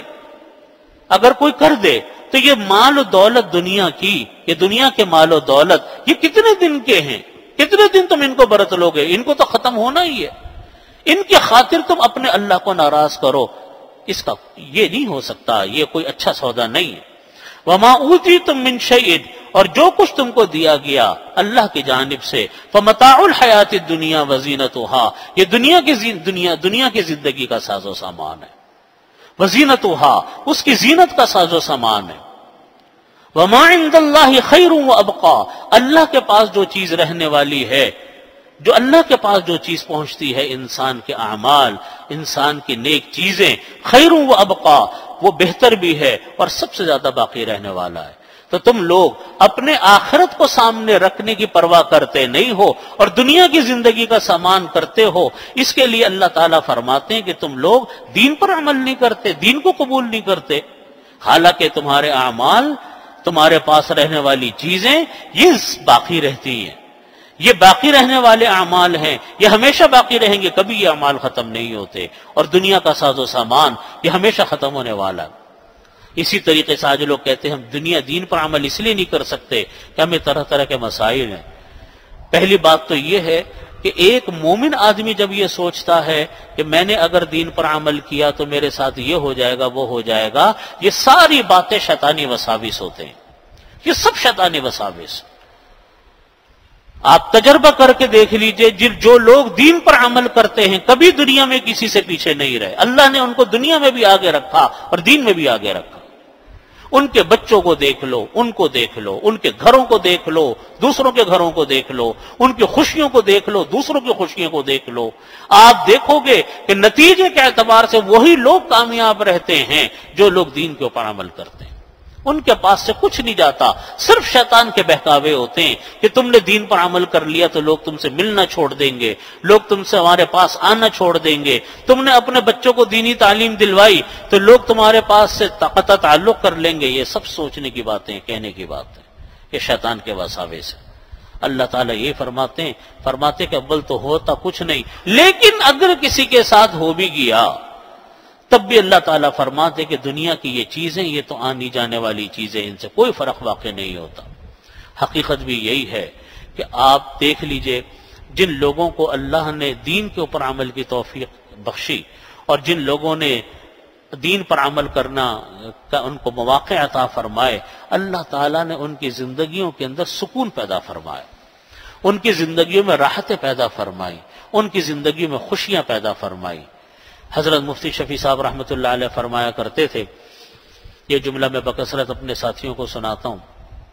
کر دے تو یہ مال و دولت دنیا کی، یہ دنیا کے مال و دولت یہ کتنے دن کے ہیں، کتنے دن تم ان کو برت لو گے، ان کو تو ختم ہونا ہی ہے، ان کی خاطر تم اپنے اللہ کو ناراض کرو، اس کا یہ نہیں ہو سکتا، یہ کوئی اچھا سودا نہیں ہے۔ وَمَا أُوتِيتُم مِّن شَيْءٍ، اور جو کچھ تم کو دیا گیا اللہ کی جانب سے، فمتاع الحیات الدنیا وزینتها، یہ دنیا کی زندگی کا ساز و سامان ہے، وزینتها اس کی زینت کا ساز و سامان ہے، وما عند اللہ خیر وابقا، اللہ کے پاس جو چیز رہنے والی ہے، جو اللہ کے پاس جو چیز پہنچتی ہے، انسان کے اعمال، انسان کی نیک چیزیں، خیر و ابقا، وہ بہتر بھی ہے اور سب سے زیادہ باقی رہنے والا ہے۔ تو تم لوگ اپنے آخرت کو سامنے رکھنے کی پرواہ کرتے نہیں ہو اور دنیا کی زندگی کا سامان کرتے ہو، اس کے لیے اللہ تعالیٰ فرماتے ہیں کہ تم لوگ دین پر عمل نہیں کرتے، دین کو قبول نہیں کرتے، حالانکہ تمہارے اعمال، تمہارے پاس رہنے والی چیزیں یہ باقی رہتی ہیں، یہ باقی رہنے والے اعمال ہیں، یہ ہمیشہ باقی رہیں گے، کبھی یہ اعمال ختم نہیں ہوتے، اور دنیا کا ساز و سامان یہ ہمیشہ ختم ہونے والا ہے۔ اسی طریقے سے آج لوگ کہتے ہیں ہم دین پر عمل اس لیے نہیں کر سکتے کہ ہمیں طرح طرح کے مسائل ہیں۔ پہلی بات تو یہ ہے کہ ایک مومن آدمی جب یہ سوچتا ہے کہ میں نے اگر دین پر عمل کیا تو میرے ساتھ یہ ہو جائے گا، وہ ہو جائے گا، یہ ساری باتیں شیطانی وساوس ہوتے ہیں، یہ سب شیطانی وساوس۔ آپ تجربہ کر کے دیکھ لیجئے، جو لوگ دین پر عمل کرتے ہیں کبھی دنیا میں کسی سے پیچھے نہیں رہے، اللہ نے ان کو دنیا میں بھی آگے رکھا اور دین میں بھی آگے رکھا۔ ان کے بچوں کو دیکھ لو، ان کو دیکھ لو، ان کے گھروں کو دیکھ لو، دوسروں کے گھروں کو دیکھ لو، ان کی خوشیوں کو دیکھ لو، دوسروں کی خوشیوں کو دیکھ لو، آپ دیکھو گے کہ نتیجے کے اعتبار سے وہی لوگ کامیاب رہتے ہیں جو لوگ دین کے اوپر عمل کرتے ہیں۔ ان کے پاس سے کچھ نہیں جاتا، صرف شیطان کے بہکاوے ہوتے ہیں کہ تم نے دین پر عمل کر لیا تو لوگ تم سے ملنا چھوڑ دیں گے، لوگ تم سے ہمارے پاس آنا چھوڑ دیں گے، تم نے اپنے بچوں کو دینی تعلیم دلوائی تو لوگ تمہارے پاس سے قطع تعلق کر لیں گے۔ یہ سب سوچنے کی باتیں، کہنے کی باتیں، یہ شیطان کے وساوس ہے۔ اللہ تعالیٰ یہ فرماتے کہ اول تو ہوتا کچھ نہیں، لیکن اگر کسی کے ساتھ ہو بھی گیا تب بھی اللہ تعالیٰ فرماتے کہ دنیا کی یہ چیزیں یہ تو آنی جانے والی چیزیں، ان سے کوئی فرق واقع نہیں ہوتا۔ حقیقت بھی یہی ہے کہ آپ دیکھ لیجئے جن لوگوں کو اللہ نے دین کے اوپر عمل کی توفیق بخشی اور جن لوگوں نے دین پر عمل کرنا کا ان کو مواقع عطا فرمائے، اللہ تعالیٰ نے ان کی زندگیوں کے اندر سکون پیدا فرمائے، ان کی زندگیوں میں راحتیں پیدا فرمائی، ان کی زندگی میں خوشیاں پیدا فرمائی۔ حضرت مفتی شفیع صاحب رحمۃ اللہ علیہ فرمایا کرتے تھے، یہ جملہ میں بکثرت اپنے ساتھیوں کو سناتا ہوں،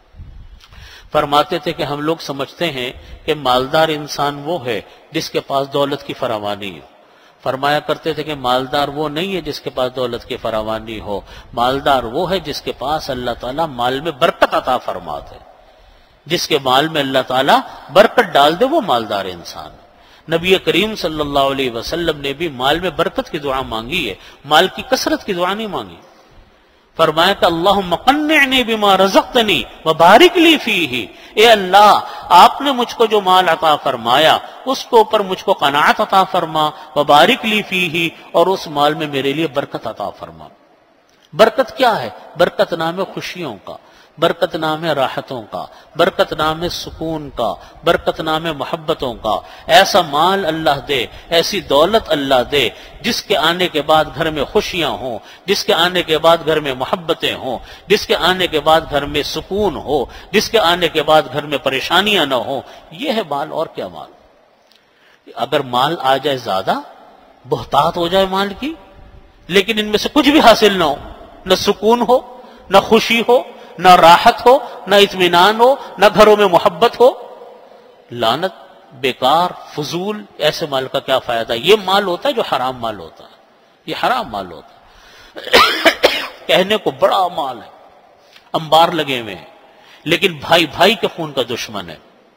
فرماتے تھے کہ ہم لوگ سمجھتے ہیں کہ مالدار انسان وہ ہے جس کے پاس دولت کی فراوانی ہو۔ فرمایا کرتے تھے کہ مالدار وہ نہیں ہے جس کے پاس دولت کی فراوانی ہو، مالدار وہ ہے جس کے پاس اللہ تعالیٰ مال میں برکت عطا فرماتے، جس کے مال میں اللہ تعالیٰ برکت ڈال دے وہ مالدار انسان۔ نبی کریم صلی اللہ علیہ وسلم نے بھی مال میں برکت کی دعا مانگی ہے، مال کی کثرت کی دعا نہیں مانگی۔ فرمایا کہ اللہم قنعنی بما رزقتنی وبارک لی فیہ، اے اللہ آپ نے مجھ کو جو مال عطا فرمایا اس کے اوپر مجھ کو قناعت عطا فرما، وبارک لی فیہ، اور اس مال میں میرے لیے برکت عطا فرما۔ برکت کیا ہے؟ برکت نام ہے خوشیوں کا، برکت نام ہے راحتوں کا، برکت نام ہے سکون کا، برکت نام ہے محبتوں کا۔ ایسا مال اللہ دے، ایسی دولت اللہ دے جس کے آنے کے بعد گھر میں خوشیاں ہوں، جس کے آنے کے بعد گھر میں محبتیں ہوں، جس کے آنے کے بعد گھر میں سکون ہو، جس کے آنے کے بعد گھر میں پریشانیاں نہ ہوں۔ یہ ہے مال، اور کیا مال؟ اگر مال آ جائے زیادہ، بہتات ہو جائے مال کی، لیکن ان میں سے کچھ بھی حاصل نہ ہو، نہ سکون ہو، نہ خوشی ہو، نہ راحت ہو، نہ اطمینان ہو، نہ گھروں میں محبت ہو، لعنت، بیکار، فضول، ایسے مال کا کیا فائدہ؟ یہ مال ہوتا ہے جو حرام مال ہوتا ہے، یہ حرام مال ہوتا ہے۔ کہنے کو بڑا مال ہے، انبار لگے ہوئے ہیں، لیکن بھائی بھائی کے خون کا دشمن ہے،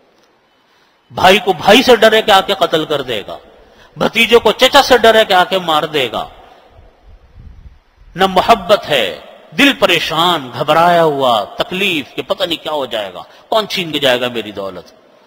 بھائی کو بھائی سے ڈرے کہ آ کے قتل کر دے گا، بھتیجے کو چچا سے ڈرے کہ آ کے مار دے گا، نہ محبت ہے، دل پریشان، گھبرایا ہوا، تکلیف کہ پتہ نہیں کیا ہو جائے گا، کون چھین کے جائے گا میری دولت۔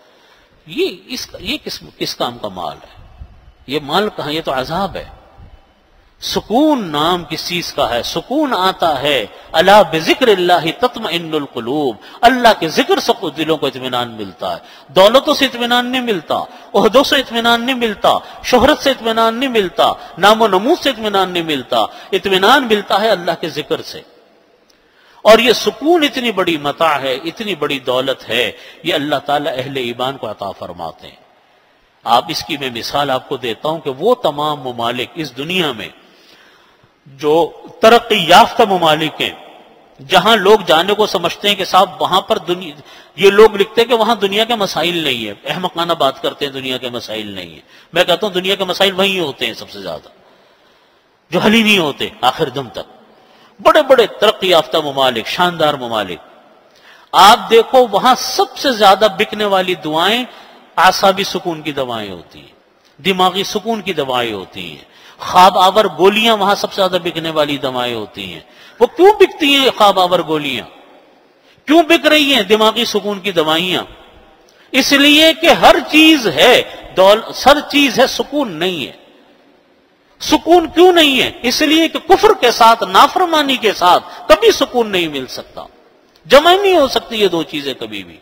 یہ کس کام کا مال ہے؟ یہ مال کہاں؟ یہ تو عذاب ہے۔ سکون نام کس چیز کا ہے؟ سکون آتا ہے الا بذکر اللہ تطمئن القلوب، اللہ کے ذکر سے دلوں کو اطمینان ملتا ہے۔ دولتوں سے اطمینان نہیں ملتا، عہدوں سے اطمینان نہیں ملتا، شہرت سے اطمینان نہیں ملتا، نام و نمود سے اطمینان نہیں ملتا، اطمینان ملتا ہے اللہ کے ذکر سے۔ اور یہ سکون اتنی بڑی متاع ہے، اتنی بڑی دولت ہے، یہ اللہ تعالیٰ اہل ایمان کو عطا فرماتے ہیں۔ آپ اس کی میں مثال آپ کو دیتا ہوں کہ وہ تمام ممالک اس دنیا میں جو ترقی یافتہ ممالک ہیں، جہاں لوگ جانے کو سمجھتے ہیں کہ صاحب وہاں پر یہ لوگ لکھتے ہیں کہ وہاں دنیا کے مسائل نہیں ہے، احمقانہ بات کرتے ہیں دنیا کے مسائل نہیں ہے۔ میں کہتا ہوں دنیا کے مسائل وہیں ہوتے ہیں سب سے زیادہ، جو حل ہی نہیں ہوتے آخر دم تک۔ بڑے بڑے ترقی یافتہ ممالک، شاندار ممالک، آپ دیکھو وہاں سب سے زیادہ بکنے والی دعائیں اعصابی سکون کی دوائیں ہوتی ہیں، دماغی سکون کی دوائیں ہوتی ہیں۔ خواب آور گولیاں وہاں سب سے زیادہ بکنے والی دوائیں ہوتی ہیں۔ وہ کیوں بکتی ہیں خواب آور گولیاں؟ کیوں بک رہی ہیں دماغی سکون کی دوائیاں؟ اس لیے کہ ہر چیز ہے، ہر چیز ہے، سکون نہیں ہے۔ سکون کیوں نہیں ہے؟ اس لیے کہ کفر کے ساتھ، نافرمانی کے ساتھ کبھی سکون نہیں مل سکتا، جمع نہیں ہو سکتی یہ دو چیزیں کبھی بھی۔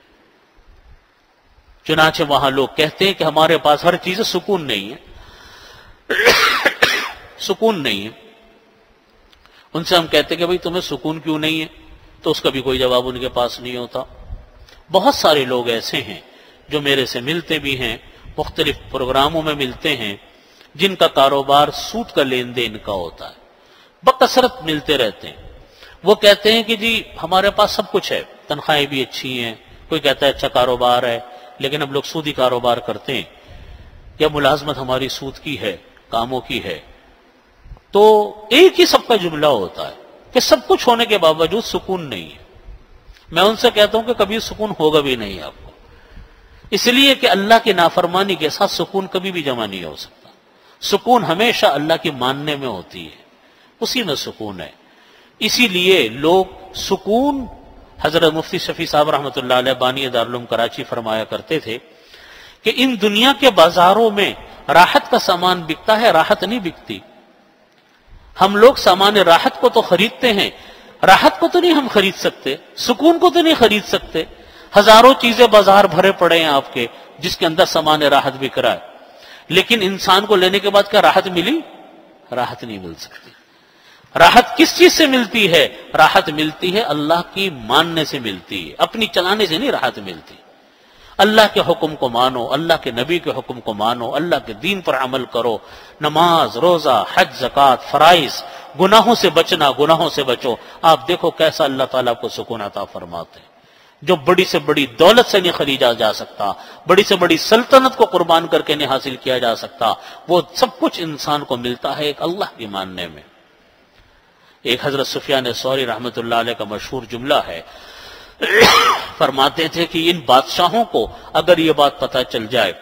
چنانچہ وہاں لوگ کہتے ہیں کہ ہمارے پاس ہر چیز سکون نہیں ہے، سکون نہیں ہے۔ ان سے ہم کہتے ہیں کہ بھئی تمہیں سکون کیوں نہیں ہے؟ تو اس کا بھی کوئی جواب ان کے پاس نہیں ہوتا۔ بہت سارے لوگ ایسے ہیں جو میرے سے ملتے بھی ہیں، مختلف پروگراموں میں ملتے ہیں، جن کا کاروبار سود کا لین دین کا ہوتا ہے، بکثرت ملتے رہتے ہیں۔ وہ کہتے ہیں کہ جی ہمارے پاس سب کچھ ہے، تنخواہیں بھی اچھی ہیں، کوئی کہتا ہے اچھا کاروبار ہے، لیکن اب لوگ سودی کاروبار کرتے ہیں، یا ملازمت ہماری سود کی ہے، کاموں کی ہے۔ تو ایک ہی سب کا جملہ ہوتا ہے کہ سب کچھ ہونے کے باوجود سکون نہیں ہے۔ میں ان سے کہتا ہوں کہ کبھی سکون ہوگا بھی نہیں آپ کو، اس لیے کہ اللہ کی نافرمانی کے ساتھ سکون کبھی بھی جمع نہیں ہو سکتا۔ سکون ہمیشہ اللہ کی ماننے میں ہوتی ہے، اسی میں سکون ہے۔ اسی لیے لوگ سکون، حضرت مفتی شفیع صاحب رحمۃ اللہ علیہ بانی دارالعلوم کراچی فرمایا کرتے تھے کہ ان دنیا کے بازاروں میں راحت کا سامان بکتا ہے، راحت نہیں بکتی۔ ہم لوگ سامان راحت کو تو خریدتے ہیں، راحت کو تو نہیں ہم خرید سکتے، سکون کو تو نہیں خرید سکتے۔ ہزاروں چیزیں بازار بھرے پڑے ہیں آپ کے جس کے اندر سامان راحت بک رہا ہے، لیکن انسان کو لینے کے بعد کیا راحت ملی؟ راحت نہیں مل سکتی۔ راحت کس چیز سے ملتی ہے؟ راحت ملتی ہے اللہ کی ماننے سے ملتی ہے، اپنی چلانے سے نہیں راحت ملتی۔ اللہ کے حکم کو مانو، اللہ کے نبی کے حکم کو مانو، اللہ کے دین پر عمل کرو، نماز، روزہ، حج، زکوٰۃ، فرائض، گناہوں سے بچنا، گناہوں سے بچو۔ آپ دیکھو کیسا اللہ تعالیٰ کو سکون عطا فرماتے ہیں، جو بڑی سے بڑی دولت سے نہیں خریدا جا سکتا، بڑی سے بڑی سلطنت کو قربان کر کے نہیں حاصل کیا جا سکتا، وہ سب کچھ انسان کو ملتا ہے ایک اللہ کی ماننے میں۔ ایک حضرت سفیان ثوری رحمۃ اللہ علیہ کا مشہور جملہ ہے، فرماتے تھے کہ ان بادشاہوں کو اگر یہ بات پتہ چل جائے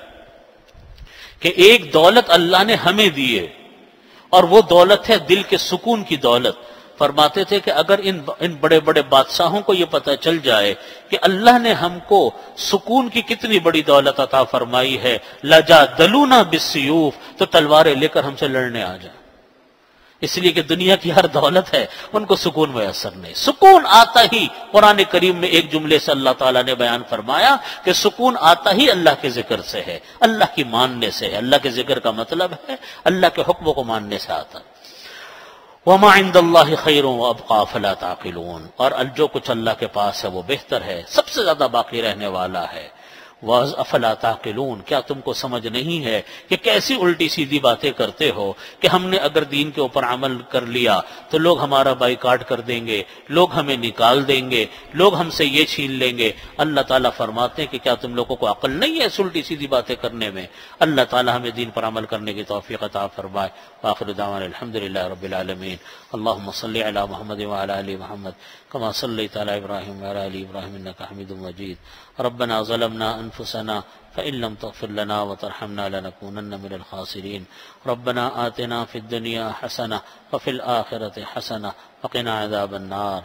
کہ ایک دولت اللہ نے ہمیں دی ہے اور وہ دولت ہے دل کے سکون کی دولت، فرماتے تھے کہ اگر ان بڑے بڑے بادشاہوں کو یہ پتہ چل جائے کہ اللہ نے ہم کو سکون کی کتنی بڑی دولت عطا فرمائی ہے، لجادلونا بالسیوف، تو تلواریں لے کر ہم سے لڑنے آ جائیں۔ اس لیے کہ دنیا کی ہر دولت ہے، ان کو سکون میسر نہیں۔ سکون آتا ہی، قرآن کریم میں ایک جملے سے اللہ تعالیٰ نے بیان فرمایا کہ سکون آتا ہی اللہ کے ذکر سے ہے، اللہ کی ماننے سے ہے۔ اللہ کے ذکر کا مطلب ہے اللہ کے حکموں کو ماننے سے آتا ہے۔ وَمَا عِندَ اللَّهِ خَيْرٌ وَأَبْقَىٰ فَلَا تَعْقِلُونَ، اور جو کچھ اللہ کے پاس ہے وہ بہتر ہے، سب سے زیادہ باقی رہنے والا ہے۔ وَأَفَلَا تَعْقِلُونَ، کیا تم کو سمجھ نہیں ہے کہ کیسی الٹی سیدھی باتیں کرتے ہو کہ ہم نے اگر دین کے اوپر عمل کر لیا تو لوگ ہمارا بائیکاٹ کر دیں گے، لوگ ہمیں نکال دیں گے، لوگ ہم سے یہ چھین لیں گے۔ اللہ تعالیٰ فرماتے ہیں کہ کیا تم لوگوں کو عقل نہیں ہے اس الٹی سیدھی باتیں کرنے میں؟ اللہ تعالیٰ ہمیں دین پر عمل کرنے کی توفیق عطا فرمائے۔ وآخر دعوانا الحمدللہ رب العالمین۔ اللہم صلی علی محمد وعلی آل محمد کما صلیت علی ابراہیم وعلی آل ابراہیم انک حمید مجید۔ ربنا ظلمنا انفسنا فإن لم تغفر لنا وترحمنا لنكونن من الخاسرين۔ ربنا آتنا في الدنيا حسنة وفي الآخرة حسنة وقنا عذاب النار۔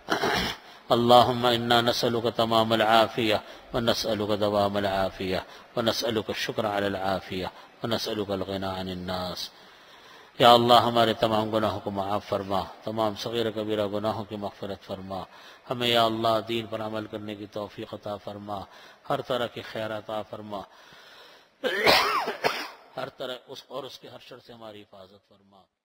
اللهم إنا نسألك تمام العافية ونسألك دوام العافية ونسألك الشكر على العافية ونسألك الغنى عن الناس۔ یا اللہ ہمارے تمام گناہوں کو معاف فرما، تمام صغیر کبیرہ گناہوں کی مغفرت فرما، ہمیں یا اللہ دین پر عمل کرنے کی توفیق عطا فرما، ہر طرح کی خیر عطا فرما، ہر طرح اس کے ہر شر سے ہماری حفاظت فرما۔